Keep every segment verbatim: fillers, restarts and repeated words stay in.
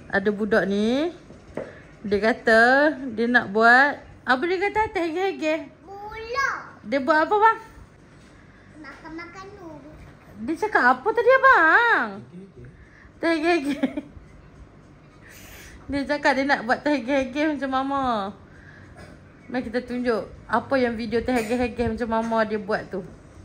Ada budak ni. Dia kata dia nak buat. Apa dia kata? Terhege-hege. Bola. Dia buat apa bang? Makan-makan tu. Dia cakap apa tadi abang? Terhege-hege. Dia cakap dia nak buat terhege-hege macam mama. Mari kita tunjuk apa yang video terhege-hege macam mama dia buat tu.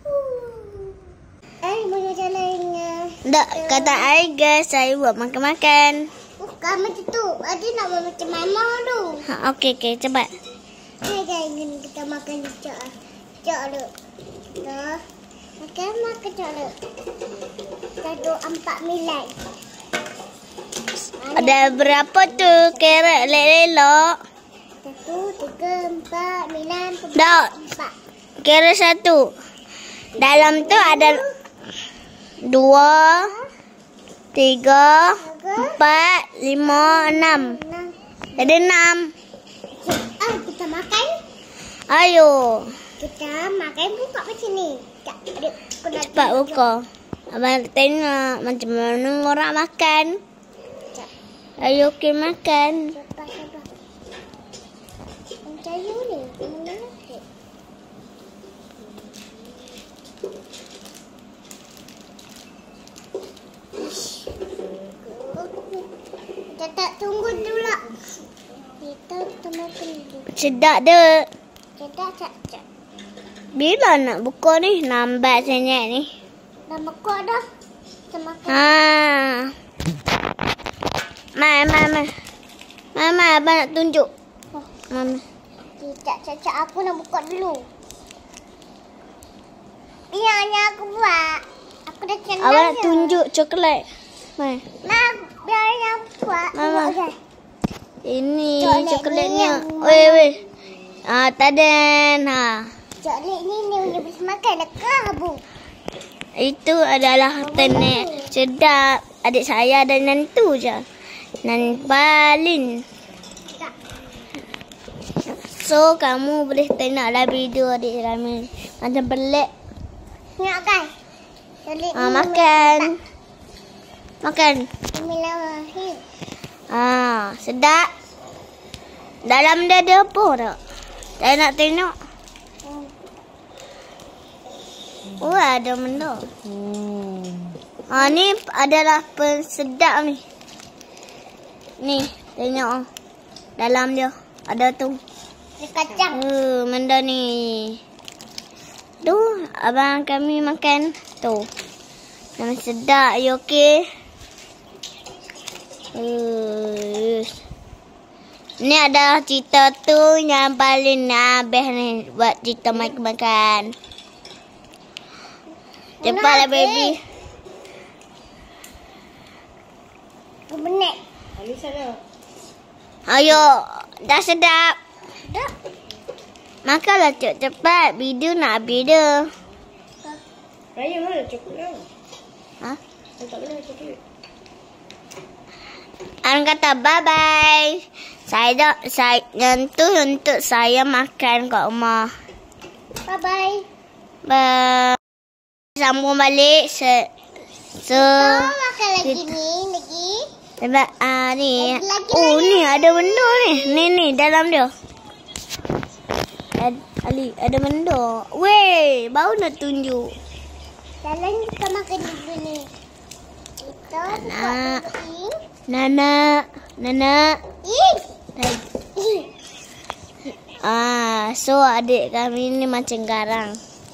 Eh, boleh jalan. Tak, kata I guys, saya buat makan-makan. Bukan macam tu. Ada nak buat macam mama tu. Ha, okey, okey, cepat. Hai guys, ini kita makan sekejap. Sekejap dulu. Kita makan makan sekejap dulu. Kita ada empat milai. Ada berapa tu carrot lelok? Satu, tiga, empat, sembilan, sepuluh, Tak. empat. Carrot satu. Dalam tu ada dua, tiga, empat, lima, enam. Enam. Ada enam. Ah, kita makan. Ayo. Kita makan buka macam ni. Tak, ada. Aku nak Cepat tunjuk. buka. Abang tengok macam mana orang makan. Ayo kita makan. Cepat, cepat. Macam you ni. Mana nak? Kita tak tunggu dulu lah. Kita kita makan dulu. Sedap dek. Kita cak cak. Bila nak buka ni? Lambat sangat ni. Dah makan dah. Kita makan. Ha. Mai, mai, mai. Mama, abang nak tunjuk. Mama. Cak cak cak aku nak buka dulu. Ini hanya aku buat. Aku dah kenal. Abang nak tunjuk coklat. Mai. Mak, biar yang buat. Mama. Buat je. Ini Coklat coklatnya. ni yang Weh, weh. Ah, tadan. Ha. Coklat ni ni boleh bisa makan dah ke bu? Itu adalah tenek sedap. Adik saya ada nantu je. Nan paling. Tak. So, kamu boleh tengoklah video adik Rami. Macam pelik. Tengok guys. Coklat Ah, ni makan. Makan. Bismillahirrahmanirrahim. Ah, sedap. Dalam dia ada apa tak? Saya nak tengok. Hmm. Oh, ada benda. Hmm. Ah, ni adalah pensedap ni. Ni, tengok. Oh. Dalam dia ada tu. Dia kacang. Uh, benda ni. Tu, abang kami makan. Tu. Nama sedap. You okey? Uh, ni adalah cerita tu yang paling habis ni. Buat cerita makan-makan. Cepatlah baby. Benek. Ayo, dah sedap. Dah. Makanlah cepat-cepat. Video nak habis dah. Raya mana coklat? Ha? Tak boleh coklat. Orang kata bye-bye. Saya dah, saya, yang tu untuk saya makan kat rumah. Bye bye. Bye. Sambung balik. Se, se, Oh, makan lagi ni, lagi. sebab, ah, ni. Lagi, lagi, Oh, lagi. ni ada benda ni. Ni, ni, dalam dia. Ad, Ali, ada benda. Weh, baru nak tunjuk. Dalam kita makan dulu ni. Kita buka Nak. dulu ni. Nana, Nana. Ih. Dah- Ah, so adik kami ni macam garang.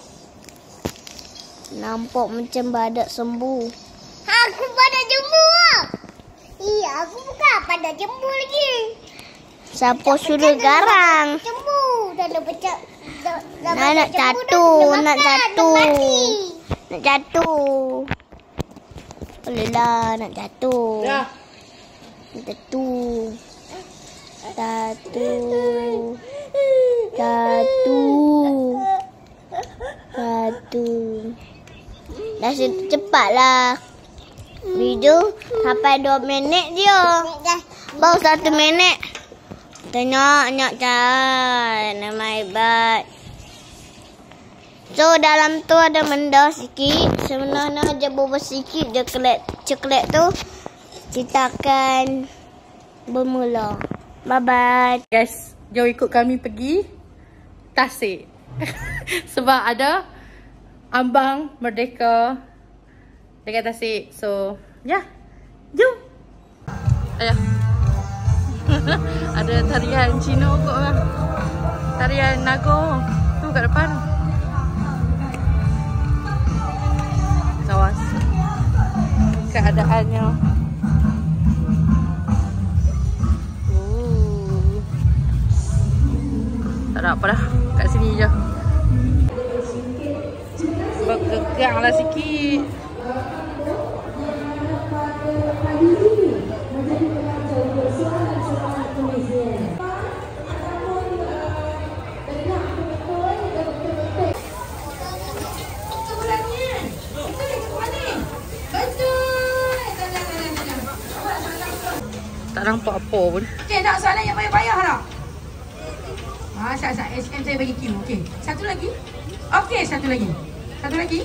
Nampak macam badak sembuh. Aku pada jemur. Iya, aku bukan pada jemur lagi. Siapa suruh garang? Jemur. Dah dah pecah. Dah, dah Nak, nak banyak jemur, jatuh, dah kena nak makan, jatuh. dah mati. Nak jatuh. Boleh lah, nak jatuh. Dah. Nak jatuh. Jatuh. Jatuh. Jatuh. Dah se- cepatlah. Video sampai dua minit je. Dah. Baru satu minit. Tengok, tengok kan. Nama hebat. So, dalam tu ada benda sikit. Sebenarnya aja bubur sikit je coklat, coklat tu. Kita akan bermula. Bye-bye. Guys, jom ikut kami pergi Tasik. Sebab ada Ambang Merdeka dekat Tasik. So, ya. Yeah. Jom. Ayah. Ada tarian Cina kot lah. Tarian Nago. Tu kat depan. Kawasan. Keadaannya. Oh. Tak ada apa dah. Kat sini je. Bergegang lah sikit. Tak nampak apa pun. Okey, nak soalan yang payah-payah tak? Ah, sat sat S M saya bagi Q. Okey. Satu lagi. Okey, satu lagi. Satu lagi.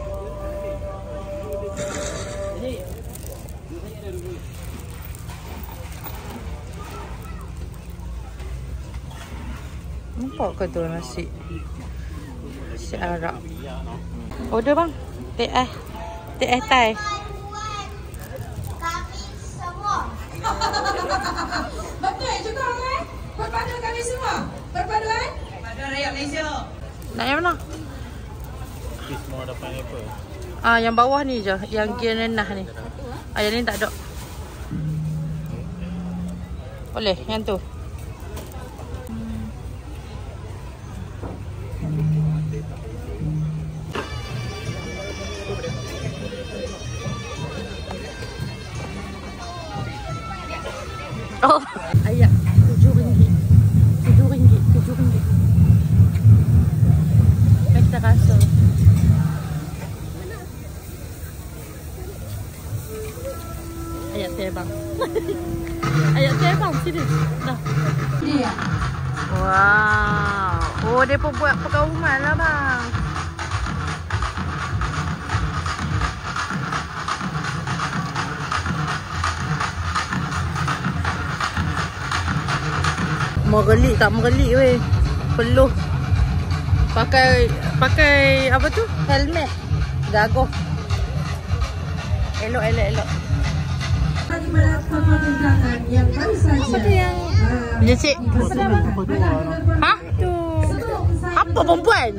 Nampak ke tu nasi? Nasi Arab. Order bang. Teh eh. Teh eh Thai. Betul juga kan? Perpaduan kami semua. Perpaduan? Perpaduan rakyat Malaysia. Nak yang mana? Semua ada pineapple. Ah, yang bawah ni je, yang gear nenah ni. Ah, yang ni tak ada. Boleh, yang tu. Oh, ayat tujuh ringgit. Tujuh ringgit, tujuh ringgit. Baik kita rasa. Ayat teh bang. Ayat teh bang, sini. Dah. Dia. Wow. Oh, dia pun buat perkauman lah bang. Merelik tak merelik weh. Peluh. Pakai pakai apa tu? Helmet. Gagah. Elok elok elok. Yang baru saja. Apa tu yang dia cik? Ha? Tu. Apa perempuan?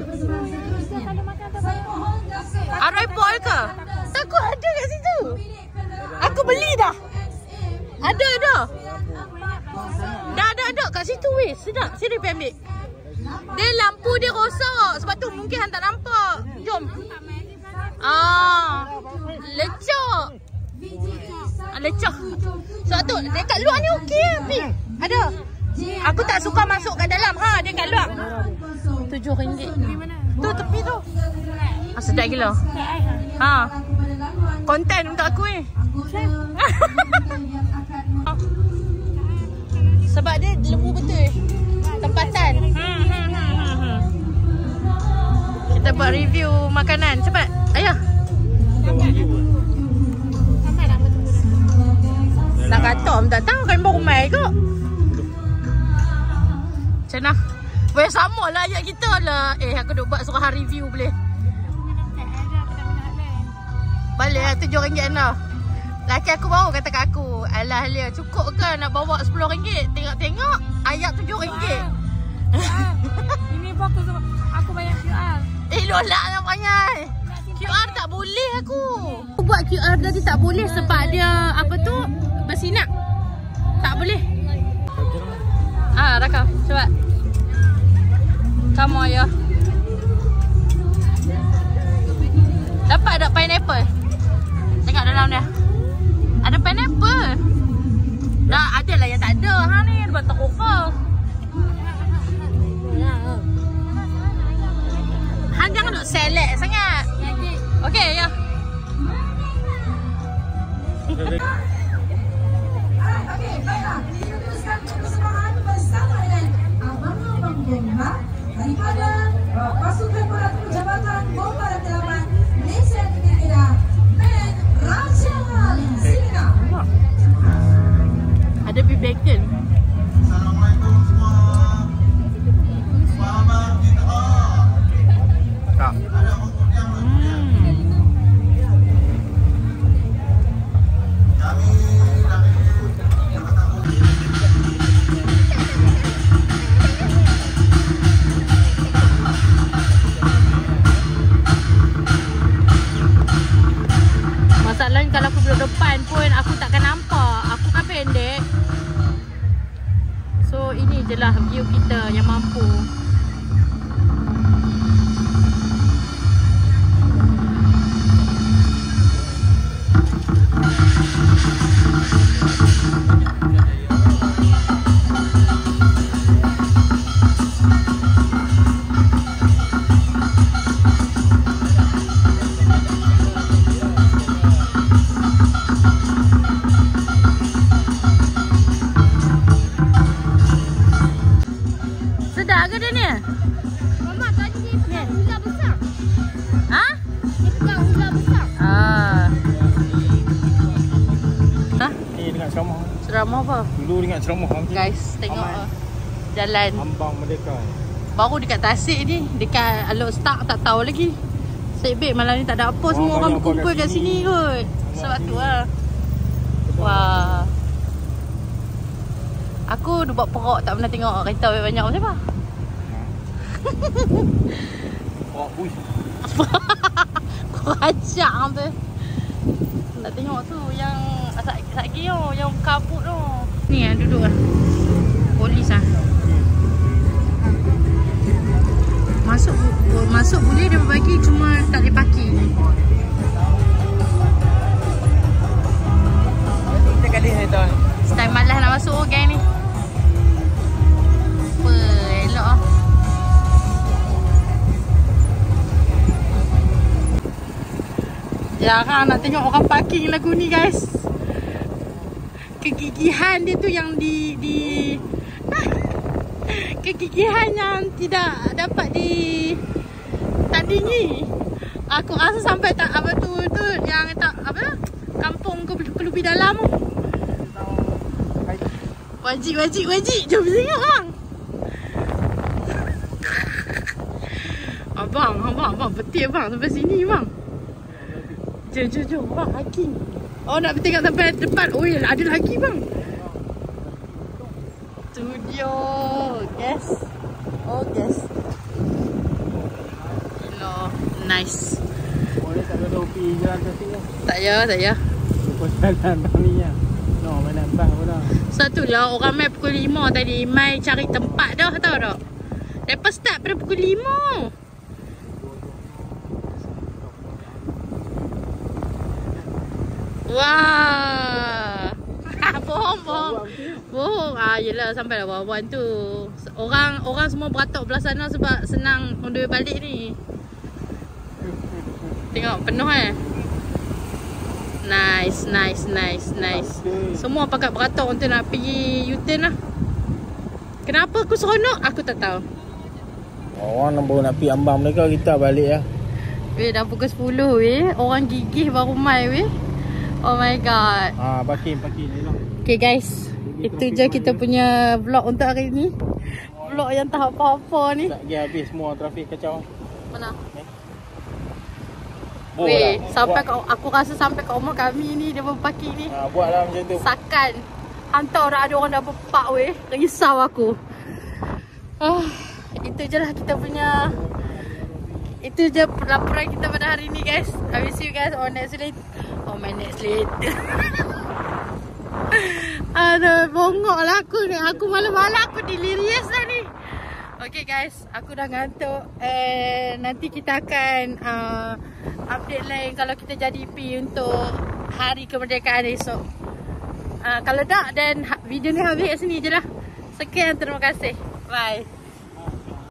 Arai boy ke? Takut ada kat situ. Aku beli dah. Ada dah. Dah ada ada kat situ weh. Sedap. Sini pergi ambil. Dia lampu dia rosak. Sebab tu mungkin hang tak nampak. Jom. Ah. Lecak. Ah, lecak. Sebab tu dekat luar ni okey ambil. Ada. Aku tak suka masuk kat dalam. Ha, dia kat luar. tujuh ringgit. Tu tepi tu. Ah, sedap gila. Ha. Konten untuk aku ni. Sebab dia lembu betul. Tempatan. Hmm, hmm, hmm, hmm. Kita buat review makanan. Cepat. Ayah. Nak kata om tak tahu kan baru mai kot. Macam mana? Boleh sama lah ayat kita lah. Eh aku duk buat suruhan review boleh. Balik lah tujuh ringgit anda. Laki aku baru kata kat aku, alah Lia cukup ke nak bawa sepuluh ringgit? Tengok-tengok ayat tujuh ringgit. Ini bagus sebab aku banyak Q R. Eh lolak nak banyak. Q R tak boleh aku. Aku buat Q R tadi tak boleh sebab dia apa tu bersinak. Tak boleh. Ah, rakam. Cepat. Kamu ayah. Dapat tak pineapple? Tengok dalam dia. Ada pineapple. Dah ada lah yang tak ada. Ha ni buat terkufur. Han jangan duk select sangat. Okey ya. Okey, baiklah. Kita teruskan persembahan bersama dengan abang-abang Gemha daripada pasukan peratus Jabatan Bombaran Dalaman Malaysia dengan era Men Raja Sina. Ada Dia pergi bacon. Tak. Masalahnya kalau aku duduk depan pun aku takkan nampak. Aku kan pendek. So ini je lah view kita yang mampu. Sedap ke dia ni? Mama tadi dia pegang ular besar. Ha? Dia pegang ular besar. Ah. Ha? Ni dengan ceramah. Ceramah apa? Dulu dengan ceramah. Guys, tengok Aman. uh, jalan. Ambang Merdeka. Baru dekat Tasik ni. Dekat Alok Start tak tahu lagi. Sebab malam ni tak ada apa. Semua orang banyak berkumpul kat kat sini sini. kot. Sebab tu lah. Wah. Aku dah buat perok tak pernah tengok kereta banyak macam apa. Oh, ui. Kau rajak tu. Tak tengok tu yang lagi tu, yang kabut tu. Ni yang duduk lah. Polis lah. Masuk masuk boleh dia bagi, cuma tak boleh parking. Kita kadih ni tuan. Style malas nak masuk oh, gang ni. Apa elok lah. Jarang nak tengok orang parking lagu ni guys. Kegigihan dia tu yang di di kegigihan yang tidak dapat di tandingi. Aku rasa sampai tak apa tu tu yang tak apa kampung Kelubi Dalam tu. Wajib wajib wajib jom tengok bang. Abang, abang, abang betul bang sampai sini bang. Jom, jom, jom. Bang, hiking. Oh, nak tengok sampai depan. Oh, ya, ada lagi, bang. Tu dia. Guys. Oh, guys. Hello. Nice. Boleh tak ada topi jalan kaki lah. Tak ya, tak ya. Lepas jalan bang ni lah. No, mana bang pun dah. Satu lah, orang main pukul lima tadi. Mai cari tempat dah, tahu tak? Lepas start pada pukul lima. Wah. Bohong, bohong. Bohong. Ah, yelah sampai lah bawah-bawah tu. Orang orang semua beratok belah sana sebab senang on the way balik ni. Tengok penuh eh. Nice, nice, nice, nice. Semua pakat beratok untuk nak pergi U-turn lah. Kenapa aku seronok? Aku tak tahu. Orang nak baru nak pergi ambang mereka, kita balik lah. Weh, dah pukul sepuluh weh. Orang gigih baru mai weh. Oh my god. Ah, parking, parking ni lah. Okay guys, itu je kita punya vlog untuk hari ni. Vlog yang tak apa-apa ni. Tak pergi habis semua trafik kacau. Mana? Boh Weh, lah. sampai Buat. ke, aku rasa sampai ke rumah kami ni dia berparking ni. Ah, buatlah macam tu. Sakan. Hantar dah ada orang dah berpark weh. Risau aku. Ah, itu je lah kita punya. Itu je laporan kita pada hari ni guys. I will see you guys on next late. Oh my next late. Aduh, bongok lah aku ni. Aku malam-malam aku delirious lah ni. Okay guys, aku dah ngantuk. And nanti kita akan uh, update lain kalau kita jadi P untuk hari kemerdekaan esok. Uh, kalau tak, then video ni habis kat sini je lah. Sekian, terima kasih. Bye.